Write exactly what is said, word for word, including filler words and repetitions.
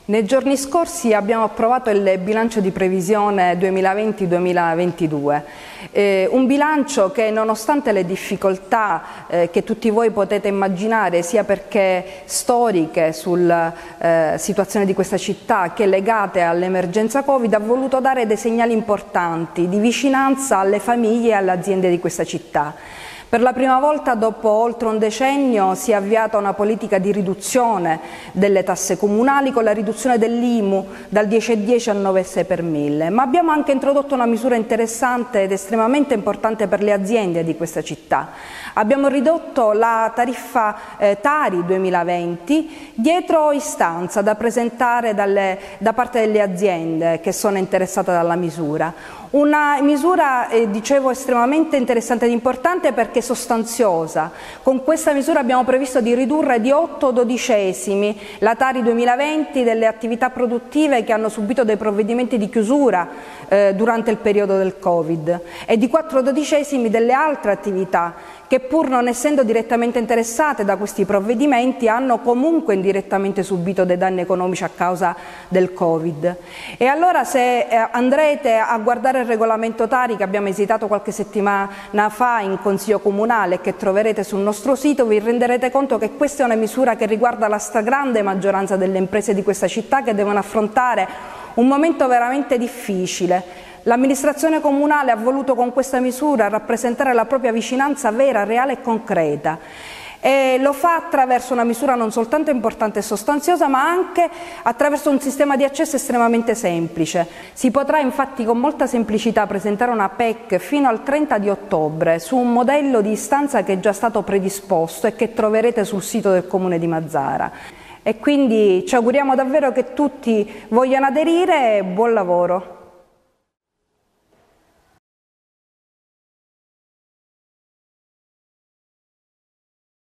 Nei giorni scorsi abbiamo approvato il bilancio di previsione duemilaventi duemilaventidue, eh, un bilancio che nonostante le difficoltà eh, che tutti voi potete immaginare, sia perché storiche sulla eh, situazione di questa città che legate all'emergenza Covid, ha voluto dare dei segnali importanti di vicinanza alle famiglie e alle aziende di questa città. Per la prima volta dopo oltre un decennio si è avviata una politica di riduzione delle tasse comunali con la riduzione dell'I M U dal dieci virgola dieci al nove virgola sei per mille, ma abbiamo anche introdotto una misura interessante ed estremamente importante per le aziende di questa città. Abbiamo ridotto la tariffa eh, Tari duemilaventi dietro istanza da presentare dalle, da parte delle aziende che sono interessate dalla misura. Una misura, eh, dicevo, estremamente interessante ed importante perché sostanziosa. Con questa misura abbiamo previsto di ridurre di otto dodicesimi la Tari duemilaventi delle attività produttive che hanno subito dei provvedimenti di chiusura eh, durante il periodo del Covid e di quattro dodicesimi delle altre attività che, pur non essendo direttamente interessate da questi provvedimenti, hanno comunque indirettamente subito dei danni economici a causa del Covid. E allora, se eh, andrete a guardare il regolamento Tari che abbiamo esitato qualche settimana fa in Consiglio Comunale e che troverete sul nostro sito, vi renderete conto che questa è una misura che riguarda la stragrande maggioranza delle imprese di questa città, che devono affrontare un momento veramente difficile. L'amministrazione comunale ha voluto con questa misura rappresentare la propria vicinanza vera, reale e concreta. E lo fa attraverso una misura non soltanto importante e sostanziosa, ma anche attraverso un sistema di accesso estremamente semplice. Si potrà infatti con molta semplicità presentare una P E C fino al trenta di ottobre su un modello di istanza che è già stato predisposto e che troverete sul sito del Comune di Mazara. E quindi ci auguriamo davvero che tutti vogliano aderire e buon lavoro.